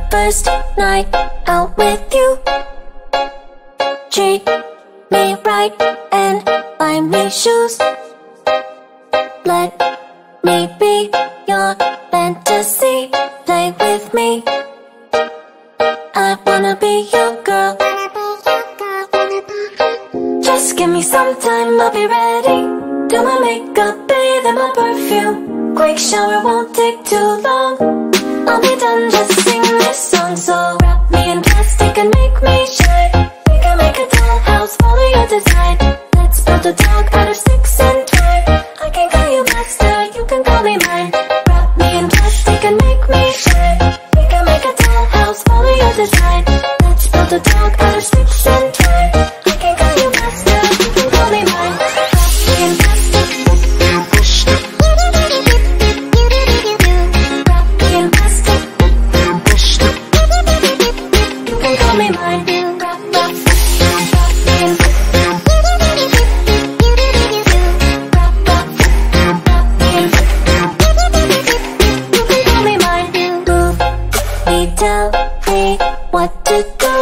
first night out with you. Treat me right and buy me shoes. Let me be your fantasy. Play with me. I wanna be your girl. Just give me some time, I'll be ready. Do my makeup, bathe in my perfume. Quick shower won't take too long. I'll be done, just sing this song. So wrap me in plastic and make me shine. We can make a dollhouse, follow your design. Let's build a dog out of sticks and twine. I can call you master, you can call me mine. Wrap me in plastic and make me shine. We can make a dollhouse, follow your design. Let's build a dog out of sticks and twine. I can call you master, you can call me mine. Wrap me in plastic. Tell me what to do.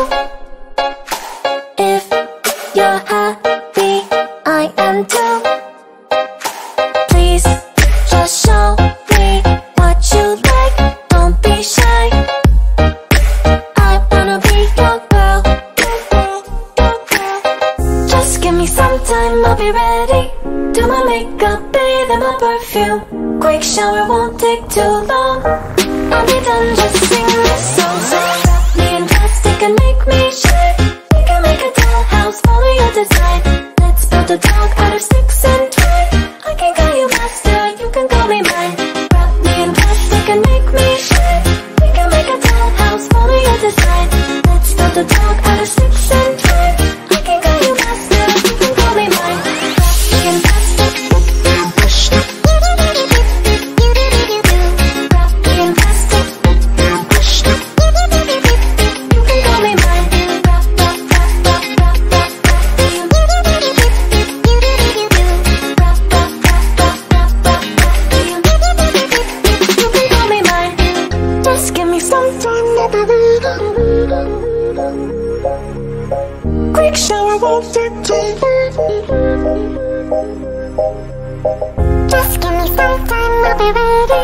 If you're happy, I am too. Please just show me what you like. Don't be shy. I wanna be your girl. Just give me some time, I'll be ready. Do my makeup, bathe in my perfume. Quick shower won't take too long. I'll be done, just sing this song. So wrap me in plastic and make me shine. We can make a dollhouse, follow your design. Let's build a dog out of sticks and twine. I can call you master, you can call me mine. Wrap me in plastic and make me shine. We can make a dollhouse, follow your design. Let's build a dog out of sticks and twine. I can call you master, you can call me mine. Wrap me in plastic. Quick shower won't take too long. Just give me some time, I'll be ready.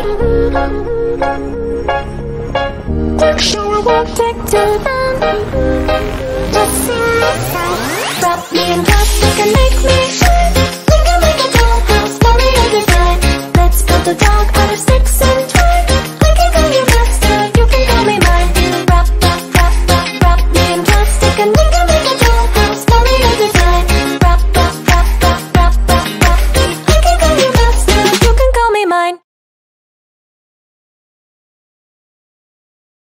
Quick shower won't take too long. Just sing this song. Wrap me in plastic and make me shine. We can make a dollhouse, follow your design. Let's build a dog out of sticks and